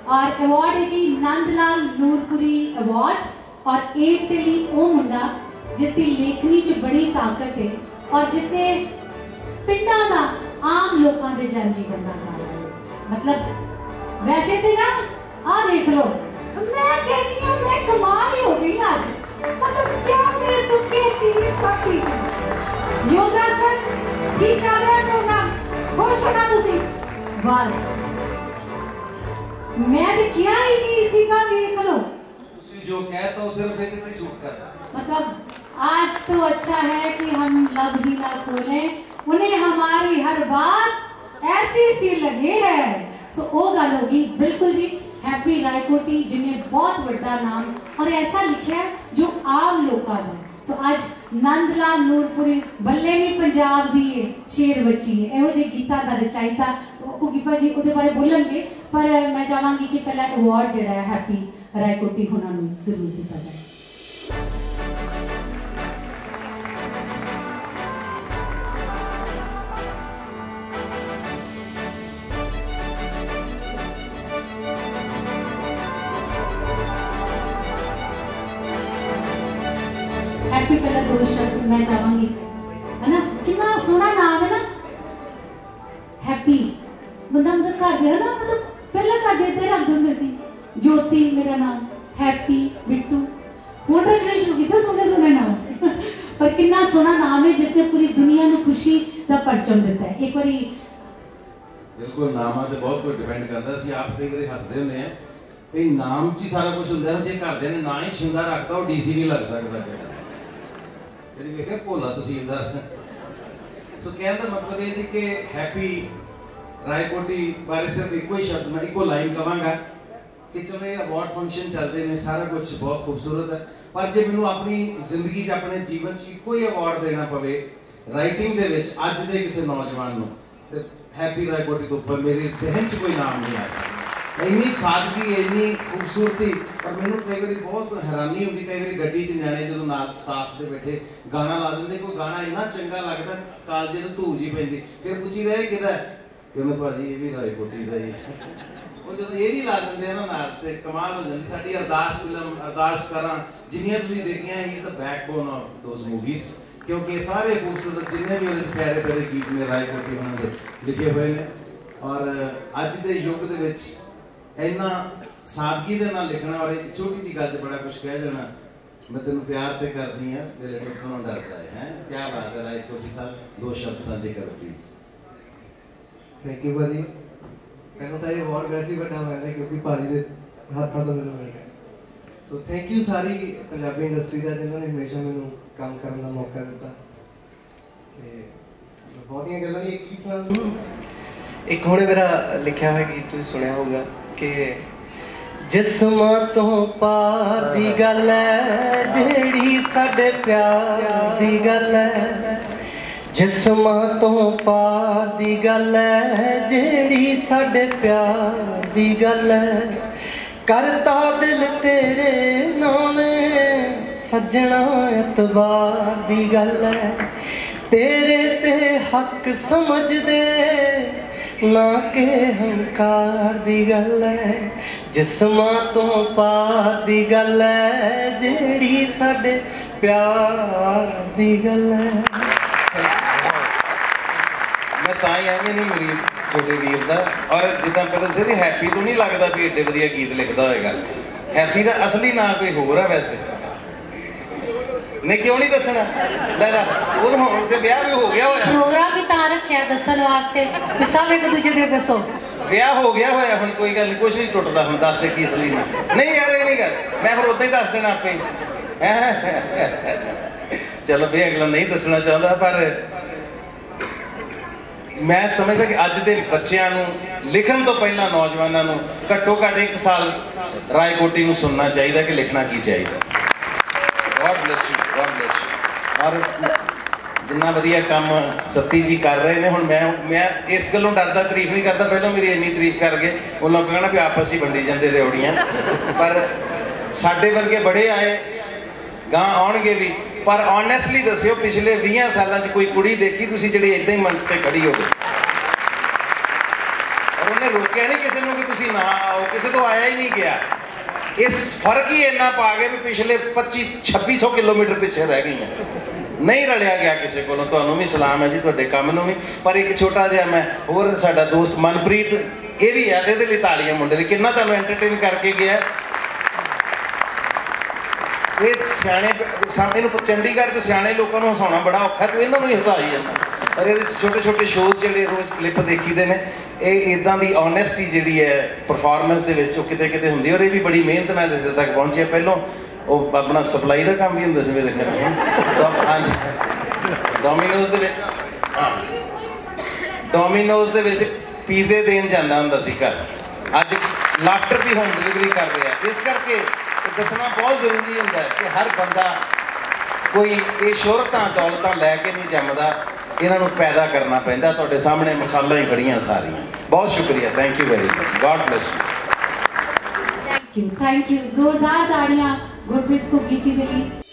और अवार्ड है जी नंद लाल नूरपुरी अवार्ड। और इस लिए वो मुंडा जिसकी लेखनी च बड़ी ताकत है और जिसने पिंडा का आम लोगों के जन जीवन का गाया है। मतलब वैसे तो ना आ देख लो, मैं कहती हूँ मैं कमाल ही हो गई आज। मतलब क्या मेरे दुखे तीर सकती योगा सर ठीक चल रहा है प्रोग्राम, खुश होना तुसी बस। मैं तो क्या ही नहीं सीखा, देख लो तुसी जो कहता हो सिर्फ एक ही सूट करता। मतलब आज तो अच्छा है कि हम लब ही ना खोलें, उन्हें हमारी हर बात ऐसी सी लगे है। सो वो गल होगी बिल्कुल जी। हैप्पी रायकोटी जिन्हें बहुत बड़ा नाम और ऐसा लिखा है जो आम लोगों ने। सो आज नंद लाल नूरपुरी बल्ले नहीं पंजाब दी शेर बच्ची है, एहो जे गीता का रचायता कुकीपा जी उहदे बारे बोलेंगे, पर मैं चाहांगी कि पहला अवार्ड जिहड़ा है हैप्पी रायकोटी होना जरूर दिता जाए। हैप्पी पहला दो शब्द मैं चाहांगी, है ना, कितना सोहना नाम है ना हैप्पी। बंदा मतलब घर दे ना, मतलब पहला घर देते रख देंगे सी ज्योति मेरा नाम, हैप्पी बिट्टू, हुण रखने शुरू किया सोने सोने नाम पर कितना सोहना नाम है जिसने पूरी दुनिया को खुशी का परचम दिता है। एक बारी बिल्कुल नामां ते बहुत कुछ डिपेंड करता सी। आप कई बार हसदे हुंदे हैं कि नाम च ही सारा कुछ हुंदा है। जे घरदे ने ना ही छिंदा रखता वो डीसी नहीं लग सकता। तेरी वेखे भोला तहसीलदार। सो कहने का मतलब ये जी कि हैप्पी रायकोटी बारे सिर्फ एको ही शब्द मैं एको लाइन कहांगा कि चलो ये अवार्ड फंक्शन चलते हैं, सारा कुछ बहुत खूबसूरत है, पर जे मैनूं अपनी जिंदगी च अपने जीवन च एको ही अवार्ड देना पवे राइटिंग दे विच अज दे किसी नौजवान नूं ते हैप्पी रायकोटी तो ऊपर मेरे जहन च कोई नाम नहीं आ सकता। इन्नी सादगी इन्नी खूबसूरती। पर मैनूं कई बार बहुत हैरानी होती, कई बार गड्डी च न्याणे जो नाल स्टाफ दे बैठे गाना ला देंगे, कोई गाना इन्ना चंगा लगता कालजे नूं धूज ही पैंदी, फिर पुछीदा ये किहदा कहंदे भाजी ये भी रायकोटी दा ही। वो जो ये भी ला देंगे ना नाल ते कमाल हो जाती। साडी अरदास फिल्म अरदास करां जिन्नियां तुसीं देखियां, he is the backbone of those movies, क्योंकि सारे खूबसूरत जिन्ने भी उहदे प्यारे प्यारे गीत ने रायकोटी उन्हां दे लिखे हुए ने। और अज दे युग दे विच इन्ना सादगी दे नाल लिखना और एक छोटी जी गल च बड़ा कुछ कह जाना, मैं तेन प्यार ते करदी हां तेरे टुटणों डरदा है। क्या बात है रायकोटी साहब, दो शब्द साझे करो प्लीज। थैंक यू भाजी। मैंने तो ये अवार्ड वैसे ही बड़ा मैं क्योंकि भाजी के हाथों तो मैंने मिल गया। सो थैंक यू सारी पंजाबी इंडस्ट्री का जिन्होंने हमेशा मैंने काम करने का मौका दिता। बहुत ही गल्लां एक गीत सुना, एक होने मेरा लिखा हुआ गीत तुसीं सुनिया होगा कि जिस्मां तो पार दी गल है जेड़ी साडे प्यार दी गल है, जिस्मां तो पार दी गल है जेड़ी साडे प्यार दी गल है, करता दिल तेरे नामे सजना एतबार दी गल है, तेरे ते हक समझ दे ना के हंकार दी गल है, जिस्मां तो पार दी गल है जेड़ी साडे प्यार दी गल है। मैं ताई एवं नहीं मेरी छोटे वीर का। और जिदा पता सर हैप्पी तो नहीं लगता भी एडे वधिया गीत लिखता होएगा। हैप्पी का असली नाम कोई होर है वैसे नहीं, क्यों नहीं दसना? ले दस वो तो ब्याह भी हो गया होया, प्रोग्राम भी तां रखिया दसन वास्ते कि सब एक दूजे दे दसो। ब्याह हो गया होया, हुण कोई गल कुछ नहीं टुटदा, हुण दस ते की असली नहीं यार ये नहीं गल, मैं फिर उदां ही दस देना आपे ही। चलो भी अगला नहीं दसना चाहता, पर मैं समझदा कि अज दे बच्चों को लिखण तो पहला नौजवानों को घट्टो घट्ट 1 साल रायकोटी नूं सुनना चाहिए कि लिखना की चाहिए। God bless you, God bless you. और जिन्ना वधिया काम सती जी कर रहे हैं, हुण मैं इस गल्लों डरदा तारीफ नहीं करता, पहलों मेरी इन्नी तारीफ करके उन्होंने कहना भी आपस ही वंडी जाते रेवड़ियाँ, पर साडे वर्गे बड़े आए गां आउणगे भी। पर ऑनेस्टली दस्सिओ पिछले 20 सालों कोई कुड़ी देखी तुसीं जिहड़ी इदां ही मंच ते खड़ी होवे और उन्हें रोकिया नहीं किसी को कि तुसीं ਤੁਸੀਂ ਨਾ ਆਓ, ਕਿਸੇ ਤੋਂ ਆਇਆ ਹੀ ਨਹੀਂ ਗਿਆ। ਇਸ ਫਰਕ ਹੀ ਇੰਨਾ ਪਾ ਗਏ ਵੀ ਪਿਛਲੇ 2500 ਕਿਲੋਮੀਟਰ ਪਿੱਛੇ ਰਹਿ ਗਈਆਂ। ਨਹੀਂ ਰਲਿਆ ਗਿਆ ਕਿਸੇ ਕੋਲੋਂ। ਤੁਹਾਨੂੰ ਵੀ ਸਲਾਮ ਹੈ ਜੀ, ਤੁਹਾਡੇ ਕੰਮ ਨੂੰ ਵੀ। ਪਰ ਇੱਕ ਛੋਟਾ ਜਿਹਾ ਮੈਂ ਹੋਰ, ਸਾਡਾ ਦੋਸਤ ਮਨਪ੍ਰੀਤ, ਇਹ ਵੀ ਹੈ, ਇਹਦੇ ਲਈ ਤਾਲੀਆਂ ਮੁੰਡੇ ਲਈ, ਕਿੰਨਾ ਤੁਹਾਨੂੰ ਐਂਟਰਟੇਨ ਕਰਕੇ ਗਿਆ। ਇਹ ਸਿਆਣੇ ਇਹਨੂੰ ਚੰਡੀਗੜ੍ਹ 'ਚ ਸਿਆਣੇ ਲੋਕਾਂ ਨੂੰ ਹਸਾਉਣਾ ਬੜਾ ਔਖਾ, ਤੇ ਇਹਨਾਂ ਨੂੰ ਹੀ ਹਸਾ ਹੀ ਜਾਂਦਾ। ਪਰ ਇਹਦੇ ਛੋਟੇ ਛੋਟੇ ਸ਼ੋਅਜ਼ ਜਿਹੜੇ ਰੋਜ਼ ਕਲਿੱਪ ਦੇਖੀਦੇ ਨੇ, ਇਹ ਇੱਦਾਂ ਦੀ ਓਨੈਸਟੀ ਜਿਹੜੀ ਹੈ ਪਰਫਾਰਮੈਂਸ ਦੇ ਵਿੱਚ ਉਹ ਕਿਤੇ ਕਿਤੇ ਹੁੰਦੀ। ਔਰ ਇਹ ਵੀ ਬੜੀ ਮਿਹਨਤ ਨਾਲ ਇੱਥੇ ਤੱਕ ਪਹੁੰਚੇ। ਪਹਿਲੋਂ ਉਹ ਆਪਣਾ ਸਪਲਾਈ ਦਾ ਕੰਮ ਵੀ ਹੁੰਦਾ ਸੀ ਮੇਰੇ ਖਿਆਲ। ਹਾਂਜੀ, ਡੋਮੀਨੋਜ਼ ਦੇ ਵਿੱਚ, ਹਾਂ, ਡੋਮੀਨੋਜ਼ ਦੇ ਵਿੱਚ ਪੀਜ਼ੇ ਦੇਣ ਜਾਂਦਾ ਹੁੰਦਾ ਸੀ ਘਰ। ਅੱਜ ਲਾਫਟਰ ਦੀ ਹੋਮ ਡਿਲੀਵਰੀ ਕਰ ਰਿਹਾ। ਇਸ ਕਰਕੇ ਦੱਸਣਾ ਬਹੁਤ ਜ਼ਰੂਰੀ ਹੁੰਦਾ ਹੈ ਕਿ ਹਰ ਬੰਦਾ ਕੋਈ ਇਹ ਸ਼ੋਹਰਤਾਂ ਦੌਲਤਾਂ ਲੈ ਕੇ ਨਹੀਂ ਜੰਮਦਾ, ਇਹਨਾਂ ਨੂੰ ਪੈਦਾ ਕਰਨਾ ਪੈਂਦਾ। ਤੁਹਾਡੇ ਸਾਹਮਣੇ ਮਿਸਾਲਾਂ ਹੀ ਖੜੀਆਂ ਸਾਰੀਆਂ। ਬਹੁਤ ਸ਼ੁਕਰੀਆ, thank you very much, God bless you. Thank you, जोरदार ताड़ियां गुरप्रीत घुग्गी जी के लिए।